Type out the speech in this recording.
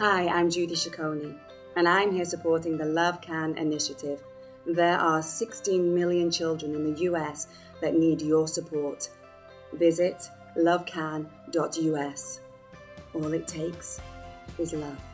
Hi, I'm Judith Shekoni, and I'm here supporting the Love Can initiative. There are 16 million children in the US that need your support. Visit lovecan.us. All it takes is love.